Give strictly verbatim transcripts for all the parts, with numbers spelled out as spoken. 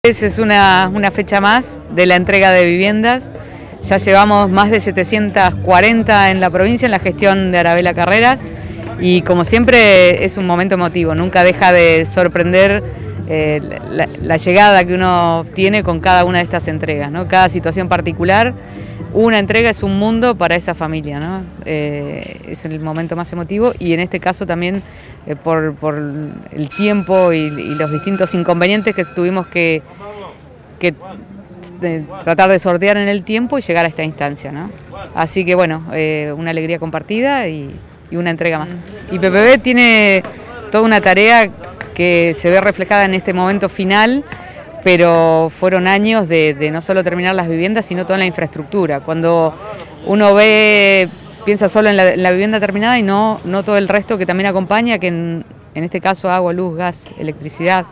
Es una, una fecha más de la entrega de viviendas. Ya llevamos más de setecientas cuarenta en la provincia en la gestión de Arabela Carreras y como siempre es un momento emotivo, nunca deja de sorprender eh, la, la llegada que uno tiene con cada una de estas entregas, ¿no? Cada situación particular, una entrega es un mundo para esa familia, ¿no? Eh, es el momento más emotivo y en este caso también eh, por, por el tiempo y, y los distintos inconvenientes que tuvimos que, que de tratar de sortear en el tiempo y llegar a esta instancia, ¿no? Así que bueno, eh, una alegría compartida y, y una entrega más. Y P P B tiene toda una tarea que se ve reflejada en este momento final, pero fueron años de, de no solo terminar las viviendas, sino toda la infraestructura. Cuando uno ve, piensa solo en la, en la vivienda terminada y no, no todo el resto que también acompaña, que en, en este caso agua, luz, gas, electricidad,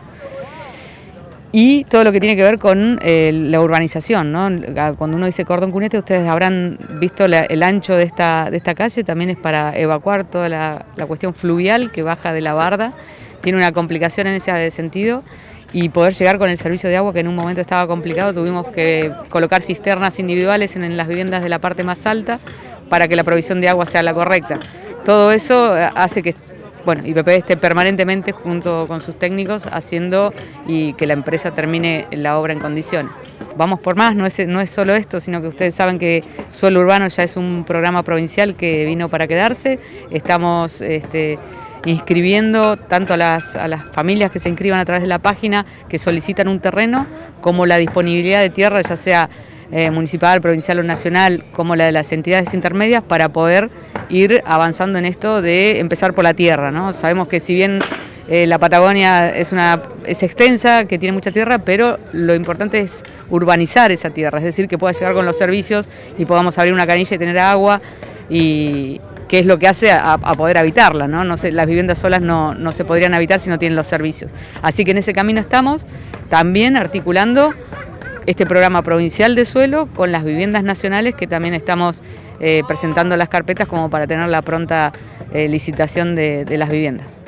y todo lo que tiene que ver con eh, la urbanización, ¿no? Cuando uno dice Cordón Cunete, ustedes habrán visto la, el ancho de esta, de esta calle, también es para evacuar toda la, la cuestión fluvial que baja de la barda, tiene una complicación en ese sentido, y poder llegar con el servicio de agua que en un momento estaba complicado, tuvimos que colocar cisternas individuales en, en las viviendas de la parte más alta para que la provisión de agua sea la correcta. Todo eso hace que Bueno, y P P B esté permanentemente junto con sus técnicos haciendo y que la empresa termine la obra en condiciones. Vamos por más, no es, no es solo esto, sino que ustedes saben que Suelo Urbano ya es un programa provincial que vino para quedarse. Estamos este, inscribiendo tanto a las, a las familias que se inscriban a través de la página que solicitan un terreno, como la disponibilidad de tierra, ya sea Eh, municipal, provincial o nacional, como la de las entidades intermedias, para poder ir avanzando en esto de empezar por la tierra, ¿no? Sabemos que si bien eh, la Patagonia es, una, es extensa, que tiene mucha tierra, pero lo importante es urbanizar esa tierra, es decir, que pueda llegar con los servicios y podamos abrir una canilla y tener agua, y que es lo que hace a, a poder habitarla, ¿no? No sé, las viviendas solas no, no se podrían habitar si no tienen los servicios. Así que en ese camino estamos, también articulando este programa provincial de suelo con las viviendas nacionales, que también estamos eh, presentando las carpetas como para tener la pronta eh, licitación de, de las viviendas.